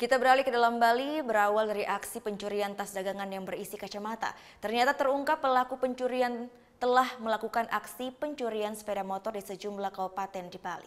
Kita beralih ke dalam Bali, berawal dari aksi pencurian tas dagangan yang berisi kacamata. Ternyata terungkap pelaku pencurian telah melakukan aksi pencurian sepeda motor di sejumlah kabupaten di Bali.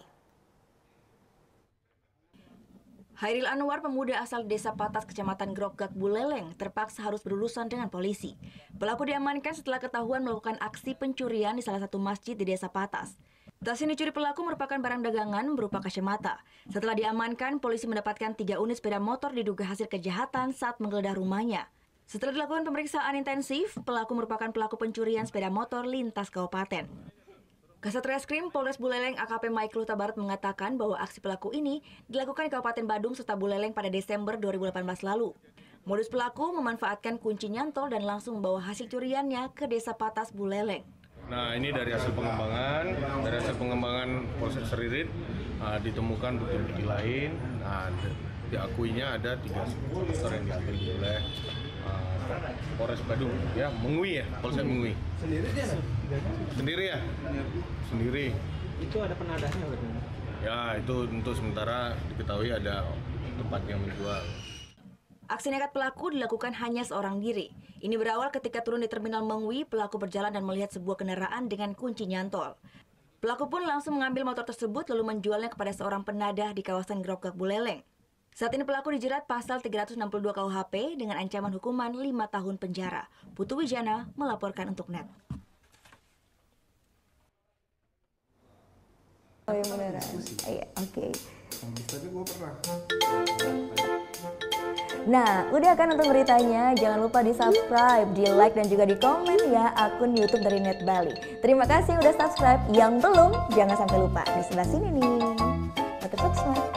Hairil Anwar, pemuda asal Desa Patas, Kecamatan Grogak, Buleleng, terpaksa harus berurusan dengan polisi. Pelaku diamankan setelah ketahuan melakukan aksi pencurian di salah satu masjid di Desa Patas. Tas yang dicuri pelaku merupakan barang dagangan berupa kacamata. Setelah diamankan, polisi mendapatkan 3 unit sepeda motor diduga hasil kejahatan saat menggeledah rumahnya. Setelah dilakukan pemeriksaan intensif, pelaku merupakan pelaku pencurian sepeda motor lintas kabupaten. Kasat Reskrim Polres Buleleng AKP Mike Luta Barat mengatakan bahwa aksi pelaku ini dilakukan di Kabupaten Badung serta Buleleng pada Desember 2018 lalu. Modus pelaku memanfaatkan kunci nyantol dan langsung membawa hasil curiannya ke Desa Patas, Buleleng. Nah, ini dari hasil pengembangan Polsek Seririt ditemukan bukti-bukti lain. Nah, diakuinya ada 3 motor yang diambil oleh Polres Badung, ya, Mengui ya, Polsek Mengui. Sendiri ya? Sendiri. Itu ada penadahnya berarti? Ya, itu untuk sementara diketahui ada tempat yang menjual. Aksi nekat pelaku dilakukan hanya seorang diri. Ini berawal ketika turun di Terminal Mengui, pelaku berjalan dan melihat sebuah kendaraan dengan kunci nyantol. Pelaku pun langsung mengambil motor tersebut lalu menjualnya kepada seorang penadah di kawasan Grogak, Buleleng. Saat ini pelaku dijerat pasal 362 KUHP dengan ancaman hukuman 5 tahun penjara. Putu Wijana melaporkan untuk NET. Oh yang beneran? Iya, oke. Tapi gue pernah. Nah, udah kan untuk beritanya? Jangan lupa di-subscribe, di-like, dan juga di-komen ya akun YouTube dari Net Bali. Terima kasih udah subscribe. Yang belum, jangan sampai lupa. Di sebelah sini nih. Tetap subscribe.